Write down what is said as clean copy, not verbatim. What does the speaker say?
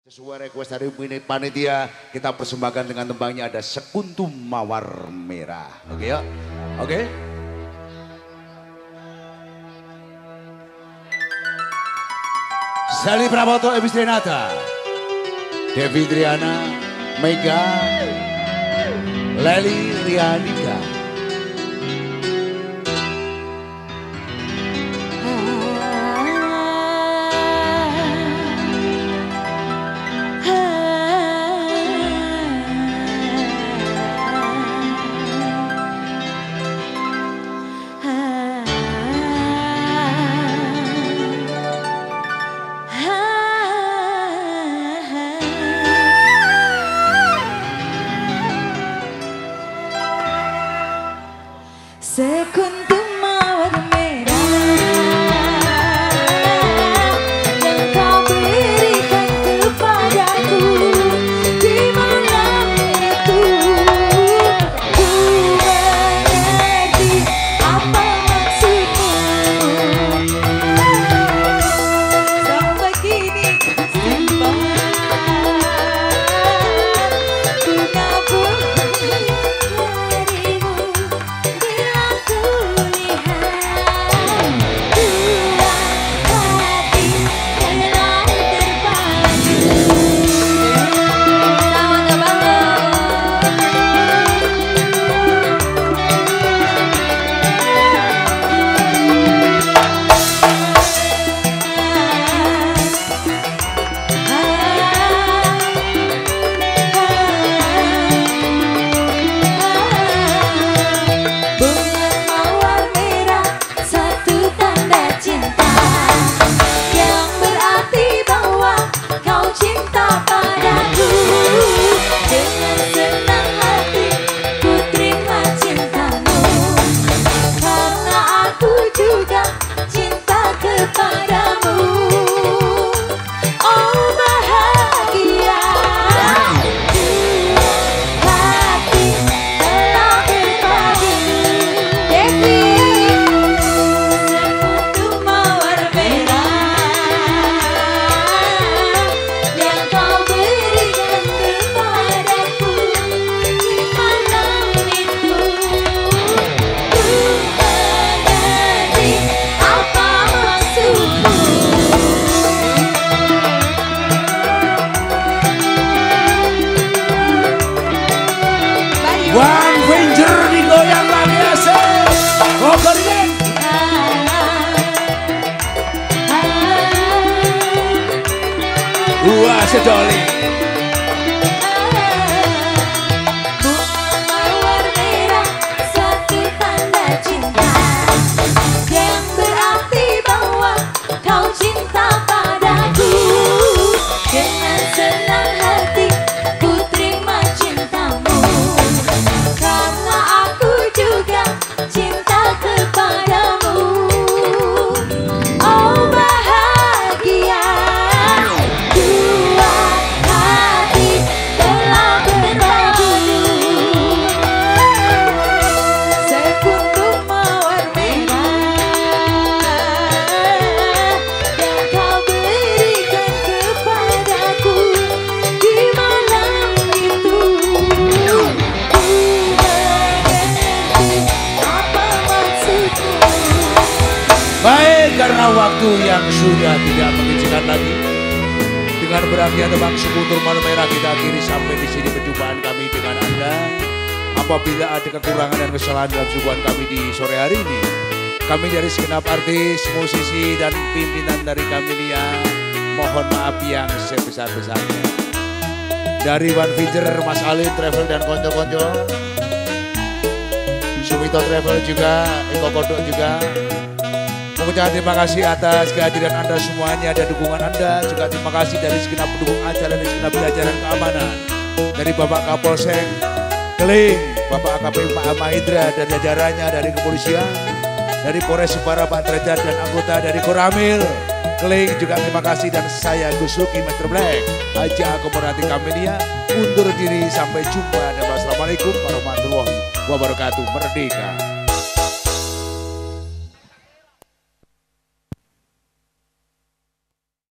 Sesuai request dari panitia, kita persembahkan dengan tembangnya ada Sekuntum Mawar Merah. Oke ya? Oke? Sally Praboto, Ebis Renata, Devi Triana, Mega, Leli Rianika. Sekuntum mawar merah yang kau berikan kepadaku di malam itu, ku mengerti apa maksudmu. Sampai kini ku simpan One Finger digoyang lagi asik. Gogorin. Wah sedoli. Mawar merah satu tanda cinta yang berarti bahwa kau cinta padaku. Dengan senang hati ku terima cintamu, karena aku juga cinta kepadamu. Oh bahagia, dua hati telah berpadu. Sekuntum mawar merah yang kau berikan kepadaku di malam itu, ku mengerti apa maksudmu. Baik, karena waktu yang sudah tidak mengizinkan lagi, dengan berakhirnya tembang Sekuntum Mawar Merah kita akhiri sampai di sini perjumpaan kami dengan Anda. Apabila ada kekurangan dan kesalahan dalam suguhan kami di sore hari ini, kami dari segenap artis, musisi dan pimpinan dari Camellia mohon maaf yang sebesar-besarnya. Dari One Finger, Mas Alin Travel dan konco-konco, Sumito Travel juga, Eko Kodok juga, mengucapkan terima kasih atas kehadiran Anda semuanya dan dukungan Anda. Juga terima kasih dari segenap pendukung acara dan segenap jajaran keamanan. Dari Bapak Kapolsek Keling, Bapak AKP Pak Mahidra dan jajarannya dari kepolisian, dari Polres Jepara Pak Derajat dan anggota dari Koramil Keling juga terima kasih, dan saya Gus Luki Mr. Black Haji Akomodasi Camellia undur diri sampai jumpa dan wassalamualaikum warahmatullahi wabarakatuh. Merdeka.